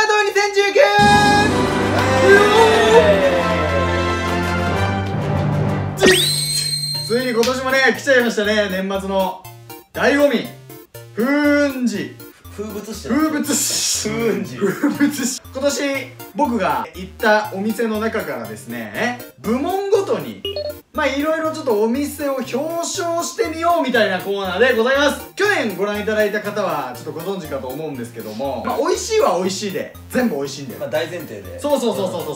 ついに今年もね来ちゃいましたね。年末の醍醐味、風雲児、風物詩、今年僕が行ったお店の中からですね、部門ごとにいろいろちょっとお店を表彰してみようみたいなコーナーでございます。去年ご覧いただいた方はちょっとご存知かと思うんですけども、美味しいは美味しいで全部美味しいんだよ。 大前提で、 そう、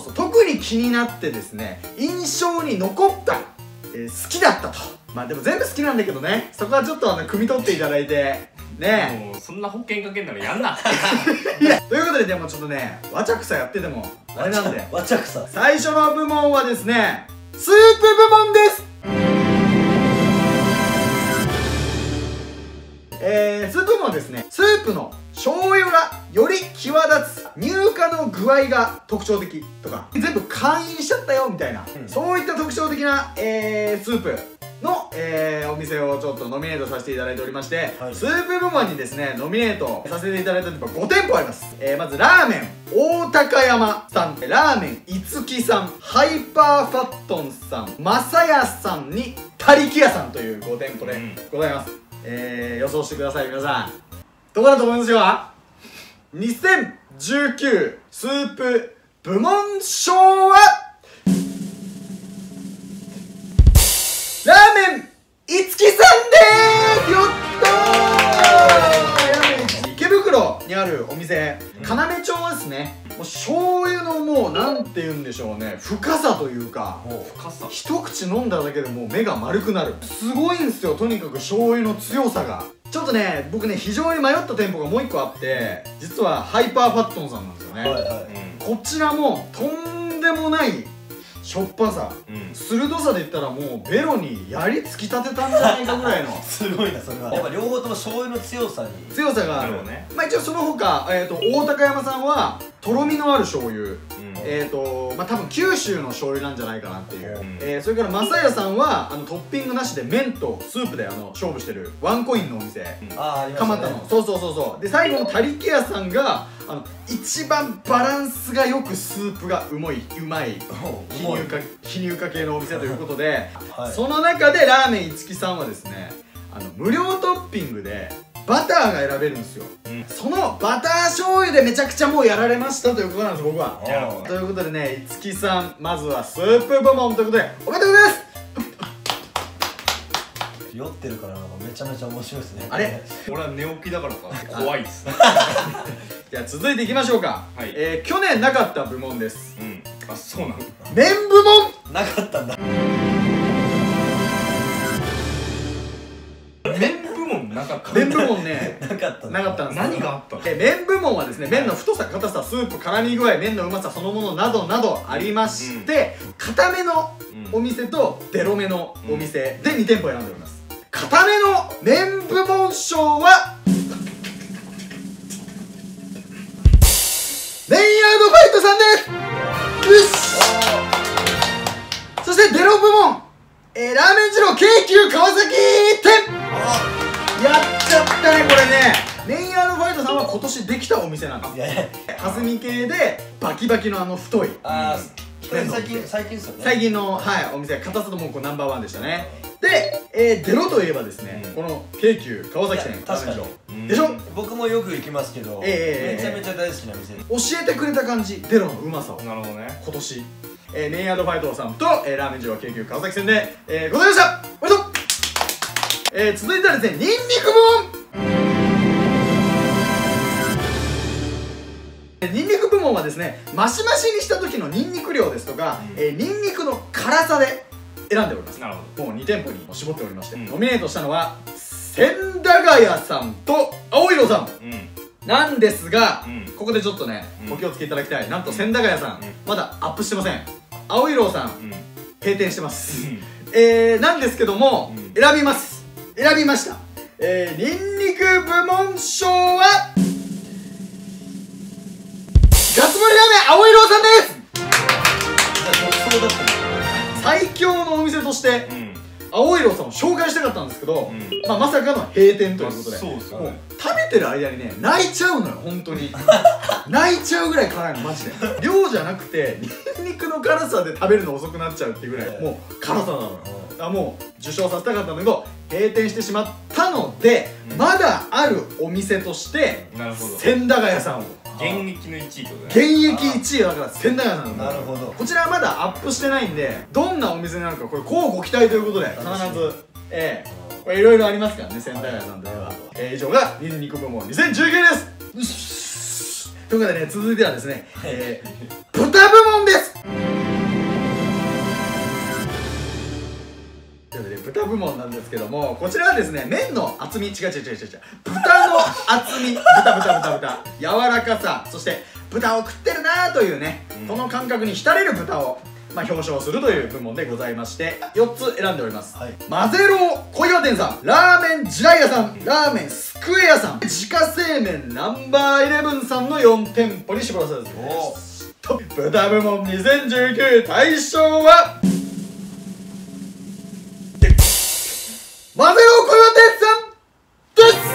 特に気になってですね、印象に残った、好きだったと。でも全部好きなんだけどね、そこはちょっと汲み取っていただいてね。 もうそんな保険かけんならやんな。 いや、ということで、でもちょっとね、わちゃくさやっててもあれなんで、 わちゃくさ最初の部門はですね、スープ部門です。スープ部門はですね、スープの醤油がより際立つ、乳化の具合が特徴的とか、全部会員しちゃったよみたいな、そういった特徴的な、スープの、お店をちょっとノミネートさせていただいておりまして、スープ部門にですねノミネートさせていただいた店舗5店舗あります。まずラーメン大高山さん、ラーメンいつきさん、ハイパーファットンさん、まさやさんにたりきやさんという5店舗でございます。予想してください。皆さんどこだと思いますよ。2019スープ部門賞はラーメンいつきさんでーす。よっとー。池袋にあるお店、要町はですね、もう醤油のもうなんて言うんでしょうね、深さというか、一口飲んだだけでもう目が丸くなる、すごいんですよ。とにかく醤油の強さが。ちょっとね、僕ね非常に迷った店舗がもう一個あって、実はハイパーファットンさんなんですよね。こちらもとんでもないしょっぱさ、鋭さで言ったらもうベロに槍突き立てたんじゃないかぐらいのすごいな。それはやっぱ両方とも醤油の強さがあるね。一応その他、大高山さんはとろみのある醤油、多分九州の醤油なんじゃないかなっていう、それからまさやさんはトッピングなしで麺とスープで勝負してるワンコインのお店、蒲田の。そうで、最後のたりきやさんが一番バランスがよくスープがうまい非乳化系のお店ということで、その中でラーメンいつきさんはですね、無料トッピングでバターが選べるんですよ。そのバター醤油でめちゃくちゃもうやられましたということなんです、僕は。ということでね、いつきさん、まずはスープ部門ということでおめでとうございます。 酔ってるからめちゃめちゃ面白いですね。 あれ、俺は寝起きだからか怖いっす。 じゃあ続いていきましょうか。去年なかった部門です。 あ、そうなの。 麺部門なかったんだ。 麺部門なかった。 麺部門ね、 なかったんです。 何があったの。 麺部門はですね、麺の太さ、硬さ、スープ絡み具合、麺のうまさそのものなどなどありまして、硬めのお店とデロめのお店で2店舗選んでおります。硬めの麺部門賞はメイヤードファイトさんです。そしてデロ部門、ラーメン二郎京急川崎店。やっちゃったね、これね。メイヤードファイトさんは今年できたお店なんです。霞系でバキバキの太い、 最近ですよね。 最近のお店、硬さともナンバーワンでしたね。で、デロといえばですね、この京急川崎店、 確かにでしょ。 僕もよく行きますけど、めちゃめちゃ大好きな店。 教えてくれた感じ、デロのうまさを。 なるほどね。 今年メイヤードファイトさんとラーメン二郎京急川崎店でございました。おめでとう。続いてはですね、ニンニク部門。ニンニク部門はですね、マシマシにした時のニンニク量ですとか、ニンニクの辛さで選んでおります。なるほど。もう2店舗に絞っておりまして、ノミネートしたのは千駄ヶ谷さんと青色さんなんですが、ここでちょっとね、お気をつけいただきたい。なんと千駄ヶ谷さんまだアップしてません。青色さん閉店してます。なんですけども、選びました。ニンニク部門賞はガス盛りラーメン青色さんです。最強のお店として青いろうさんを紹介したかったんですけど、まさかの閉店ということで、 そうですよね。 食べてる間にね泣いちゃうのよ本当に泣いちゃうぐらい辛いのマジで。量じゃなくてニンニクの辛さで食べるの遅くなっちゃうっていうぐらいもう辛さなのよ。だからもう受賞させたかったんだけど閉店してしまったので、まだあるお店として千駄ヶ谷さんを現役の1位ってことね。 現役1位だから千駄ヶ谷さん。 なるほど。 こちらはまだアップしてないんでどんなお店になるかこれ乞うご期待ということで必ずこれいろいろありますからね千駄ヶ谷さんといえば。以上がニンニク部門2019です。ということでね続いてはですね豚部門です。ということで豚部門なんですけども、こちらはですね麺の厚み違う豚の厚み豚柔らかさ、そして豚を食ってるなーというね、この感覚に浸れる豚を表彰するという部門でございまして、4つ選んでおります。マゼロー小岩店さん、ラーメン地雷屋さん、ラーメンスクエアさん、自家製麺ナンバー11さんの4店舗に絞らせていただきます。豚部門2019大賞はマゼロー小岩店さんです。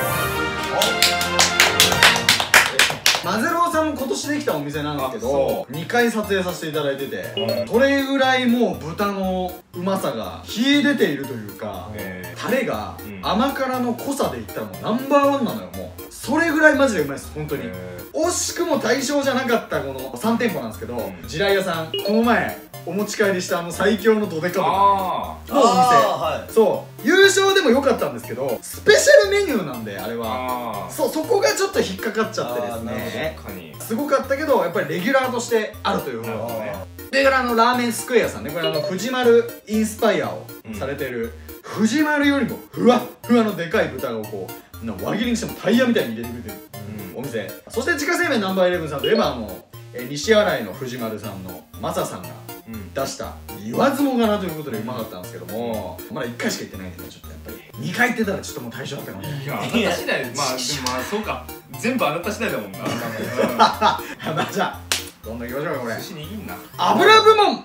マゼローさんも今年できたお店なんですけど2回撮影させていただいてて、それぐらいもう豚のうまさが秀でているというか、タレが甘辛の濃さでいったらもうナンバーワンなのよ。もうそれぐらいマジでうまいです本当に。惜しくも対象じゃなかったこの3店舗なんですけど、地雷屋さんこの前お持ち帰りした最強のドデカ豚のお店、そう優勝でも良かったんですけどスペシャルメニューなんであれはそこがちょっと引っかかっちゃってですね、すごかったけどやっぱりレギュラーとしてあるということで、それからラーメンスクエアさんね、これ藤丸インスパイアをされてる藤丸よりもふわっふわのでかい豚をこう輪切りにしてもタイヤみたいに入れてくれてるお店。そして自家製麺ナンバー11さんといえば西新井の藤丸さんのマサさんが出した言わずもがなということでうまかったんですけども、まだ1回しか行ってないんでね、ちょっとやっぱり2回行ってたらちょっともう対象だったかもしれない。 いやあなた次第でもそうか、全部あなた次第だもんな。 まあじゃあどんどんいきましょうか。これ寿司にいいんだ。 油部門。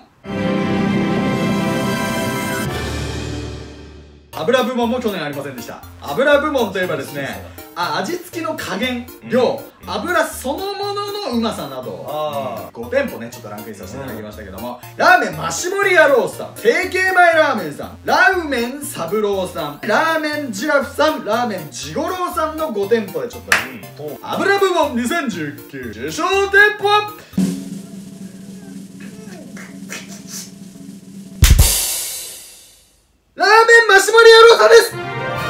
油部門も去年ありませんでした。油部門といえばですね、味付きの加減、量、油そのもののうまさなど5店舗ねちょっとランクインさせていただきましたけども、ラーメンマシモリヤロースさん、成形前ラーメンさん、ラーメンサブローさん、ラーメンジラフさん、ラーメンジゴローさんの5店舗でちょっと油部門2019受賞店舗はラーメンマシモリヤローさんです。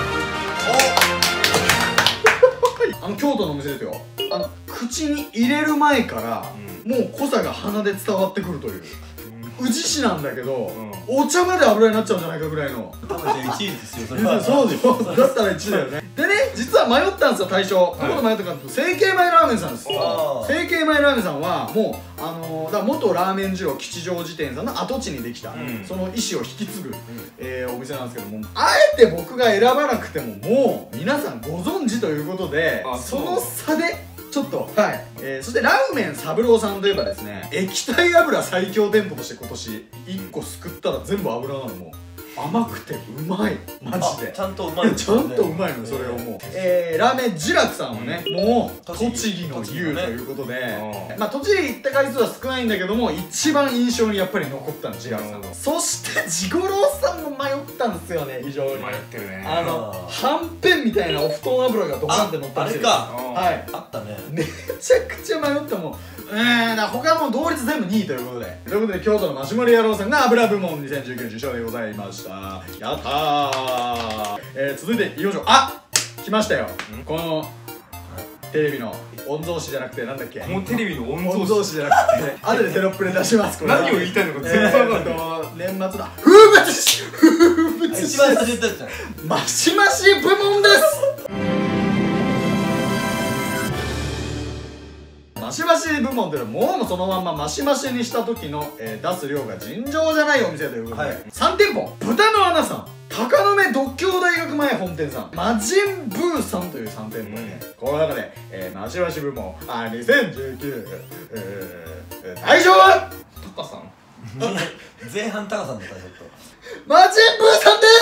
京都のお店ですよ。口に入れる前からもう濃さが鼻で伝わってくるという宇治市なんだけど、お茶まで油になっちゃうんじゃないかぐらいの。 多分1位ですよそれは。 そうですよ、だったら1位だよね。でね実は迷ったんですよ対象。どこで迷ったかというと成形前ラーメンさんです。成形前ラーメンさんはもうだから元ラーメン二郎吉祥寺店さんの跡地にできたその意思を引き継ぐお店なんですけども、あえて僕が選ばなくてももう皆さんご存知ということで、その差でちょっとそしてラーメンサブローさんといえばですね、液体油最強店舗として今年1個すくったら全部油なの。もう甘くてうまいマジで。 ちゃんとうまい。 ちゃんとうまいのそれをもうラーメンジラクさんはねもう栃木の優ということで、栃木行った回数は少ないんだけども一番印象にやっぱり残ったのジラクさん。そしてジゴローさんも迷ったんですよね非常に。迷ってるね。はんぺんみたいなお布団油がドカンって乗ったんですよ。 あったね。 めちゃくちゃ迷ったもん。他も同率全部2位ということで京都のマシモリ野郎さんが油部門2019受賞でございました。やったー。続いていきましょう。来ましたよ。このテレビの御曹司じゃなくてなんだっけ、 もうテレビの御曹司じゃなくて後でテロップで出します。 何を言いたいのか全然分かんない。 年末の風物詩一番最初に言ったじゃん。 マシマシ部門です。マシマシ部門というのはもうそのまんまマシマシにした時の、出す量が尋常じゃないお店ということで、3店舗豚の穴さん、鷹の目獨協大学前本店さん、マジンブーさんという3店舗ね、この中で、マシマシ部門2019、大賞はタカさん。 前半タカさんだったらちょっとマジンブーさんです。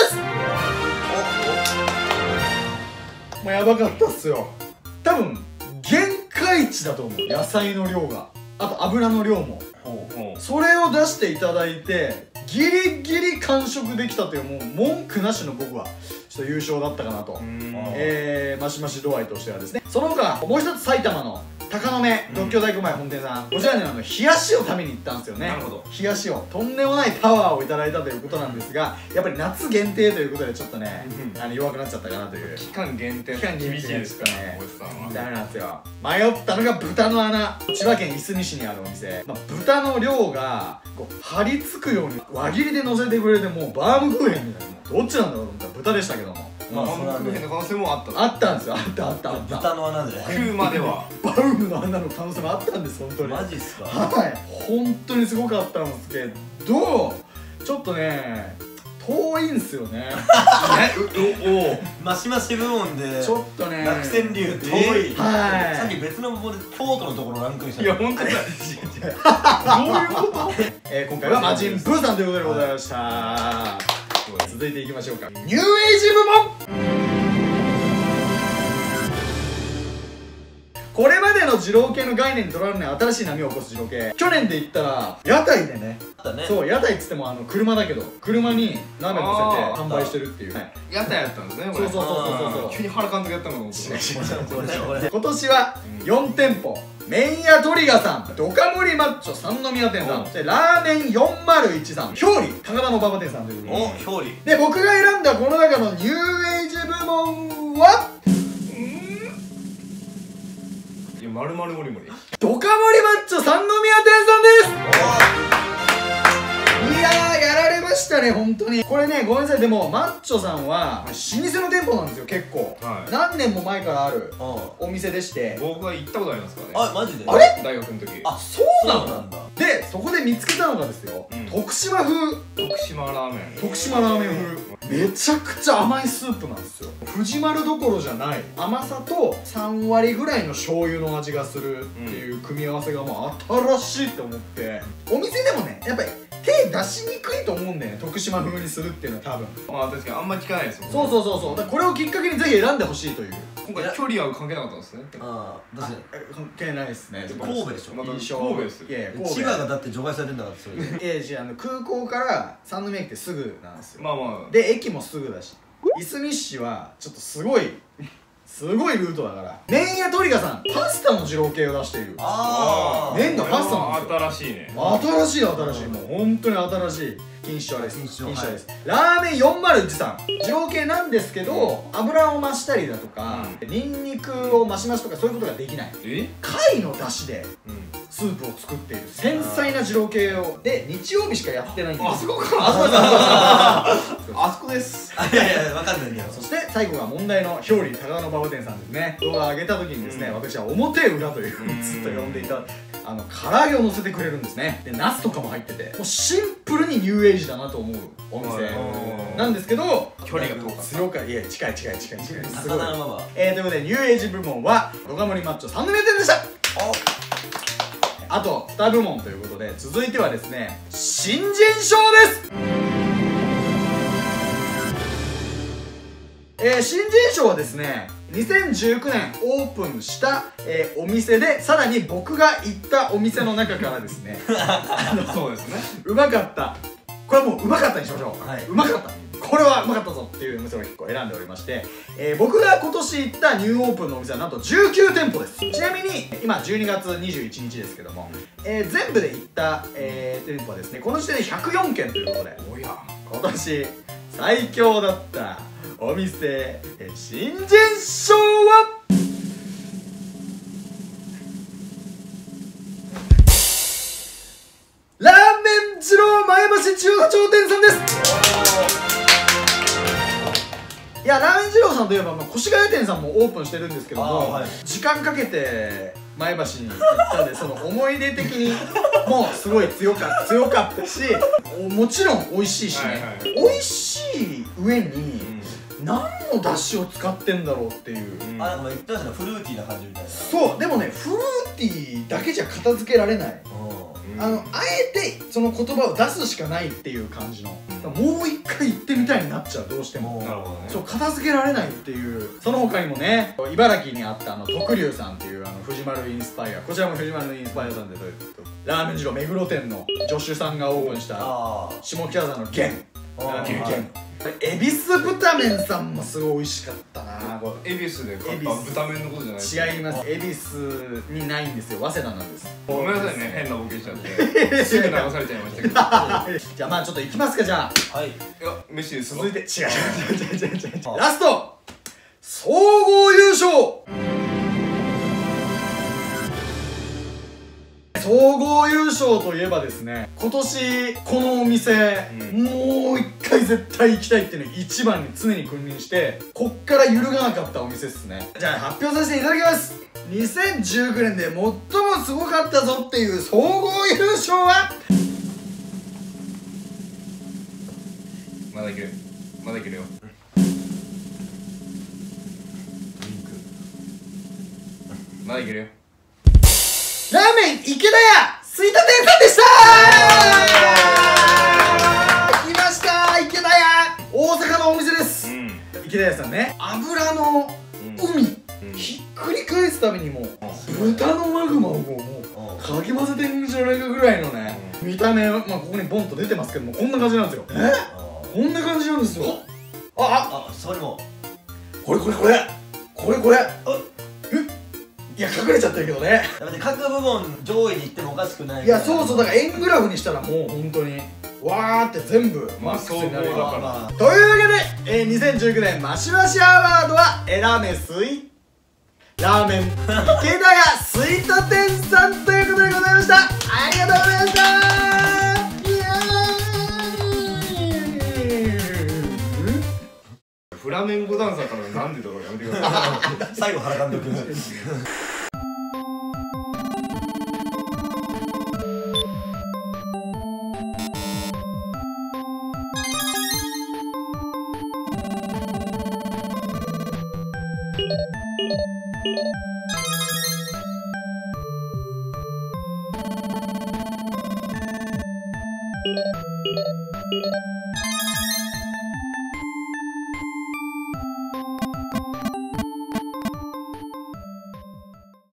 もうやばかったっすよ。多分限界値だと思う。野菜の量が、あと油の量も。それを出していただいてギリギリ完食できたという、もう文句なしの僕はちょっと優勝だったかなと。マシマシ度合いとしてはですね。その他もう一つ埼玉の鷹の目独協大工前本店さん、こちらに冷やしを食べに行ったんですよね。なるほど。冷やしをとんでもないパワーをいただいたということなんですが、やっぱり夏限定ということでちょっとね弱くなっちゃったかなという。 期間限定厳しいですかね。 ダメなんですよ。迷ったのが豚の穴、千葉県いすみ市にあるお店。豚の量がこう張り付くように輪切りで乗せてくれて、もうバームクーヘンみたいな、どっちなんだろうと思ったら豚でしたけども。 バームクーヘンの可能性もあった。 あったんですよ。あった豚の穴で食うまではバウムの穴の可能性もあったんです。本当にマジっすか。 はい、本当にすごかったんですけど、ちょっとね遠いんすよね。 マシマシ部門でちょっとね落選理由遠い。 はい、 さっき別の部門で京都のところランクインした。 いや本当だ。どういうこと？ 今回はマジンブーさんということでございました。続いていきましょうか。ニューエイジ部門。これまでの二郎系の概念にとらわれない新しい波を起こす二郎系。去年で言ったら屋台でね、そう屋台っつっても車だけど車にラーメン乗せて販売してるっていう屋台やったんですね。 そう急に原監督やったのかと思った。 今年は4店舗、麺屋トリガさん、ドカ盛りマッチョ三宮店さん、ラーメン401さん、ひょうり高田の馬場店さんということで。 お、ひょうりで、僕が選んだこの中のニューエイジ部門は丸々もりもりドカ盛りマッチョ三宮店さんです。いやー、やられましたね、本当に。これね、ごめんなさい。でもマッチョさんは老舗の店舗なんですよ。結構何年も前からあるお店でして、 僕は行ったことありますからね。 あ、マジで？ あれ大学の時。 あ、そうなんだ。で、そこで見つけたのがですよ、徳島風徳島ラーメン風、めちゃくちゃ甘いスープなんですよ。藤丸どころじゃない甘さと3割ぐらいの醤油の味がするっていう組み合わせがもう新しいって思って、お店でもねやっぱり手出しにくいと思うんだよね、徳島風にするっていうのは多分。 まあ確かにあんまり聞かないですもんね。 そうだからこれをきっかけにぜひ選んでほしいという。 今回距離は関係なかったんですね。 ああ、確かに関係ないですね。 神戸でしょ。 印象。 神戸です。 いやいや、 千葉がだって除外されてんだから。それいや空港から三宮駅ってすぐなんですよ。 まあまあで駅もすぐだし、いすみ市はちょっとすごいルートだから。麺屋トリガさん、パスタの二郎系を出している。 ああ、 麺がパスタなんですよ。 新しいね。 新しい、もう本当に新しい。錦糸町です。ラーメン401さん、二郎系なんですけど油を増したりだとかニンニクを増し増しとかそういうことができない。貝の出汁でスープを作っている繊細な二郎系を。で、日曜日しかやってないんです。 あそこか。あそこです。 いやいや、わかんないんだよ。 そして最後が問題のひょうり高田の馬場店さんですね。動画を上げた時にですね、私は表裏というふうにずっと呼んでいた唐揚げを乗せてくれるんですね。で、ナスとかも入ってて、もうシンプルにニューエイジだなと思うお店なんですけど、 距離が遠かった。 強かいや近いすごい。 高田の馬場。 ということでニューエイジ部門はドカ盛りマッチョ三宮店でした。あと2部門ということで、続いてはですね、新人賞です。新人賞はですね、2019年オープンした、お店で、さらに僕が行ったお店の中からですねそうですね、 うまかった、これはもううまかったにしましょう、 はい、 うまかった、これはうまかったぞっていうお店を1個選んでおりまして、僕が今年行ったニューオープンのお店はなんと19店舗です。ちなみに今12月21日ですけども、全部で行った、店舗はですね、この時点で104件ということで、おや今年最強だったお店、新人賞はラーメン二郎前橋中華町店さんです。いや、ラーメン二郎さんといえば、越谷店さんもオープンしてるんですけども、はい、時間かけて前橋に行ったんで、その思い出的にもうすごい強かったし、もちろん美味しいしね、美味しい上に、何の出汁を使ってんだろうっていう。 なんか言ってましたね、フルーティーな感じみたいな。 そう、でもね、フルーティーだけじゃ片付けられない。 あえてその言葉を出すしかないっていう感じの、もう一回言ってみたいになっちゃう、どうしても。 なるほどね。 そう、片付けられないっていう。その他にもね、茨城にあった徳龍さんっていう藤丸インスパイア、こちらも藤丸のインスパイアさんで、ラーメン二郎目黒店の助手さんがオープンした下北沢の源恵比寿豚麺さんもすごい美味しかったな。 恵比寿で買った豚麺のことじゃない？ 違います。恵比寿にないんですよ、早稲田なんです。 ごめんなさいね、変なボケしちゃってすぐ流されちゃいましたけど。 じゃあまあちょっと行きますか。じゃあ、 はい。 いや、飯ですか？ 続いて違うラスト総合優勝。総合優勝といえばですね、今年このお店、もう一回絶対行きたいっていうのを一番に常に君臨して、こっから揺るがなかったお店ですね。じゃあ発表させていただきます。2019年で最もすごかったぞっていう総合優勝は、 まだいける、まだいけるよ。まだいけるよ。 ラーメン池田屋吹田店さんでしたー。来ました池田屋、大阪のお店です。池田屋さんね、油の海ひっくり返すためにも豚のマグマをもうかき混ぜてんじゃないかぐらいのね、見た目、まあここにボンと出てますけども、こんな感じなんですよ。こんな感じなんですよ。 それもこれいや、隠れちゃってるけどね。 各部門上位に行ってもおかしくない。 いや、そうそう、だから円グラフにしたらもう本当にわーって全部マックスになるよ。というわけで、2019年マシマシアワードはラーメン池田屋吹田店さんということでございました。ありがとうございました。 フラメンコダンサーからなんでとかやめてください。 最後原監督